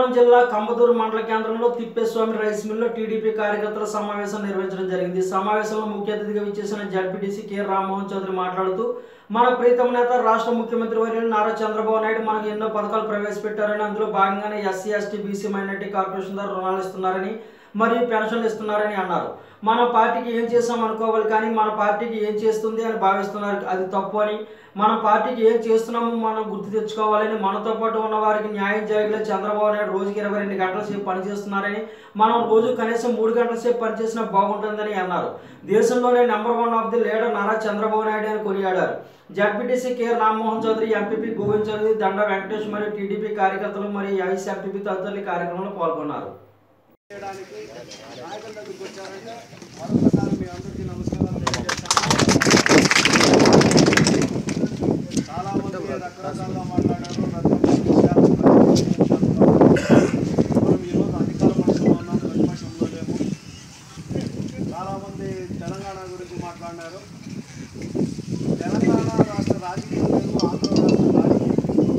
అన్నవరం జిల్లా కంబదూరు మండల కేంద్రంలో తిప్పేస్వామి రైస్ మిల్లో టీడీపీ కార్యకర్తల సమావేశం నిర్వహించడం జరిగింది. సమావేశంలో ముఖ్య అతిథిగా విచ్చేసిన జడ్పీటీసీ కె రామ్మోహన్ చౌదరి మాట్లాడుతూ మన ప్రీతమ నేత రాష్ట్ర ముఖ్యమంత్రి వర్యులు నారా చంద్రబాబు నాయుడు మనకు ఎన్నో పథకాలు ప్రవేశపెట్టారని, అందులో భాగంగానే SC, ST, BC, minority corporation ద్వారా రుణాలు ఇస్తున్నారని మరియు పెన్షన్లు ఇస్తున్నారని అన్నారు. మన పార్టీకి ఏం చేసాం అనుకోవాలి కానీ మన పార్టీకి ఏం చేస్తుంది అని భావిస్తున్నారు, అది తప్పు అని. మన పార్టీకి ఏం చేస్తున్నామో మనం గుర్తు తెచ్చుకోవాలని, మనతో పాటు ఉన్న వారికి న్యాయం చేయగల చంద్రబాబు నాయుడు రోజుకి 22 గంటల సేపు పనిచేస్తున్నారని, మనం రోజు కనీసం 3 గంటల సేపు పనిచేసినా బాగుంటుందని అన్నారు. దేశంలోనే #1 of the leader Nara Chandrababu Naidu అని కొనియాడారు. ZPTC K Rammohan Chowdary, MPP Govind Chowdary, Danda Venkatesh మరియు టీడీపీ కార్యకర్తలు మరియు ఐస్ ఎంపీపీ తదితరులు కార్యక్రమంలో పాల్గొన్నారు. నాయకుల దగ్గరికి వచ్చారంటే మరొకసారి మీ అందరికీ నమస్కారాలు తెలియజేస్తాను. చాలామంది రకరకాలుగా మాట్లాడారు, మనం ఈరోజు అధికార పక్షంలో ఉన్నాం, ప్రతిపక్షంలో లేము. చాలామంది తెలంగాణ గురించి మాట్లాడినారు. తెలంగాణ రాష్ట్ర రాజకీయం లేదు, ఆంధ్ర రాష్ట్ర రాజకీయం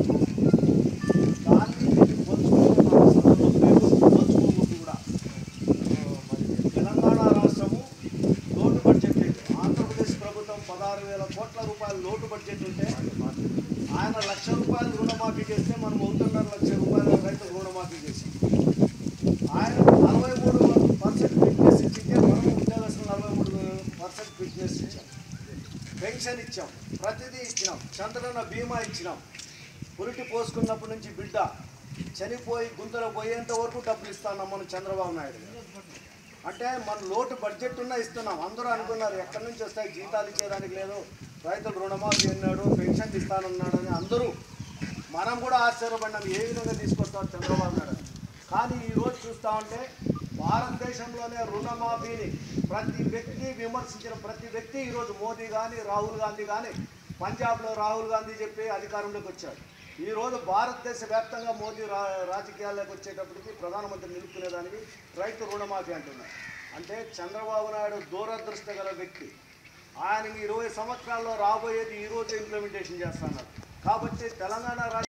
దాన్ని పంచుకోకూడదు కూడా. తెలంగాణ రాష్ట్రము లోటు బడ్జెట్, ఆంధ్రప్రదేశ్ ప్రభుత్వం 16,000 కోట్ల రూపాయలు లోటు బడ్జెట్ ఉంటే ఆయన ₹1,00,000 రుణమాఫీ చేస్తే మనం 1,50,000 రూపాయల రైతులు రుణమాఫీ చేసి ఆయన 43% ఫిట్నెస్ ఇచ్చింటే మనం ఉద్యోగస్తులు 43% ఫిట్నెస్ ఇచ్చాం, పెన్షన్ ఇచ్చాం, ప్రతిదీ ఇచ్చినాం, చంద్రన్న బీమా ఇచ్చినాం. పురిటి పోసుకున్నప్పటి నుంచి బిడ్డ చనిపోయి గుంతలో పోయేంత వరకు డబ్బులు ఇస్తున్నాం మనం చంద్రబాబు నాయుడు. అంటే మన లోటు బడ్జెట్ ఉన్నా ఇస్తున్నాం. అందరూ అనుకున్నారు ఎక్కడి నుంచి వస్తాయి, జీతాలు ఇచ్చేదానికి లేదు, రైతులు రుణమాఫీ అన్నాడు, పెన్షన్ ఇస్తానన్నాడు అని అందరూ. మనం కూడా ఆశ్చర్యపడినాం ఏ విధంగా తీసుకొస్తాం చంద్రబాబు నాయుడు. కానీ ఈరోజు చూస్తూ ఉంటే భారతదేశంలోనే రుణమాఫీని ప్రతి వ్యక్తి విమర్శించిన ప్రతి వ్యక్తి ఈరోజు మోదీ కానీ, రాహుల్ గాంధీ కానీ, పంజాబ్లో రాహుల్ గాంధీ చెప్పి అధికారంలోకి వచ్చాడు. ఈరోజు భారతదేశ వ్యాప్తంగా మోదీ రాజకీయాల్లోకి వచ్చేటప్పటికి ప్రధానమంత్రి నిలుపుకునేదానికి రైతు రుణమాఫీ అంటున్నారు. అంటే చంద్రబాబు నాయుడు దూరదృష్టి గల వ్యక్తి. ఆయనకి 20 సంవత్సరాల్లో రాబోయేది ఈరోజు ఇంప్లిమెంటేషన్ చేస్తున్నారు. కాబట్టి తెలంగాణ